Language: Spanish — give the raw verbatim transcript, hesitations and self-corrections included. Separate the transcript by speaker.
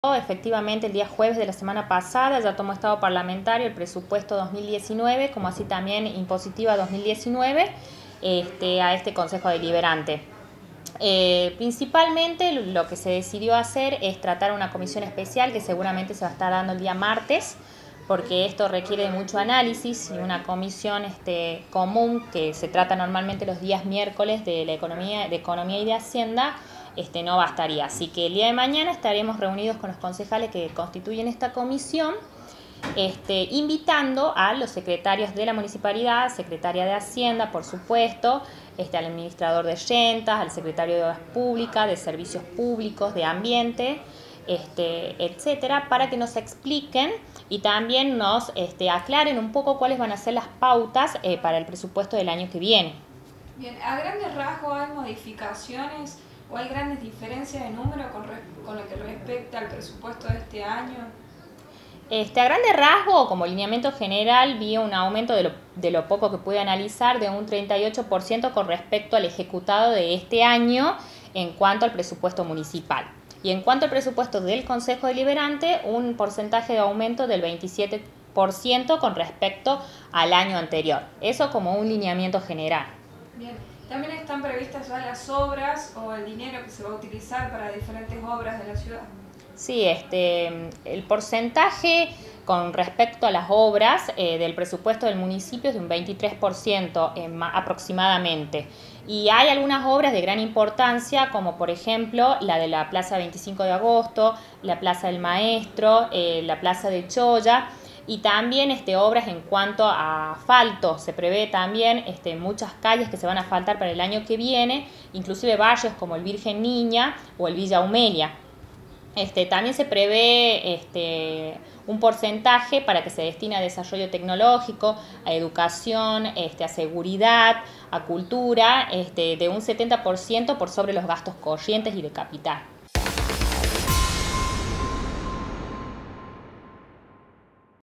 Speaker 1: Efectivamente, el día jueves de la semana pasada ya tomó estado parlamentario el presupuesto dos mil diecinueve, como así también impositiva dos mil diecinueve, este, a este Consejo Deliberante. Eh, principalmente lo que se decidió hacer es tratar una comisión especial que seguramente se va a estar dando el día martes, porque esto requiere de mucho análisis, y una comisión este, común que se trata normalmente los días miércoles de la economía, de economía y de Hacienda, este, no bastaría. Así que el día de mañana estaremos reunidos con los concejales que constituyen esta comisión, este, invitando a los secretarios de la municipalidad, secretaria de Hacienda, por supuesto, este, al administrador de rentas, al secretario de Obras Públicas, de Servicios Públicos, de Ambiente, este, etcétera, para que nos expliquen y también nos este, aclaren un poco cuáles van a ser las pautas eh, para el presupuesto del año que viene.
Speaker 2: Bien, a grandes rasgos hay modificaciones o hay grandes diferencias de número con, con lo que respecta al presupuesto de este año.
Speaker 1: Este, a grandes rasgos, como lineamiento general, vi un aumento de lo, de lo poco que pude analizar de un treinta y ocho por ciento con respecto al ejecutado de este año en cuanto al presupuesto municipal. Y en cuanto al presupuesto del Consejo Deliberante, un porcentaje de aumento del veintisiete por ciento con respecto al año anterior. Eso como un lineamiento general.
Speaker 2: Bien, también están previstas ya las obras o el dinero que se va a utilizar para diferentes obras de la ciudad.
Speaker 1: Sí, este, el porcentaje con respecto a las obras eh, del presupuesto del municipio es de un veintitrés por ciento eh, aproximadamente. Y hay algunas obras de gran importancia, como por ejemplo la de la Plaza veinticinco de agosto, la Plaza del Maestro, eh, la Plaza de Choya, y también este, obras en cuanto a asfalto. Se prevé también este, muchas calles que se van a asfaltar para el año que viene, inclusive barrios como el Virgen Niña o el Villa Humelia. Este, también se prevé este, un porcentaje para que se destine a desarrollo tecnológico, a educación, este, a seguridad, a cultura, este, de un setenta por ciento por sobre los gastos corrientes y de capital.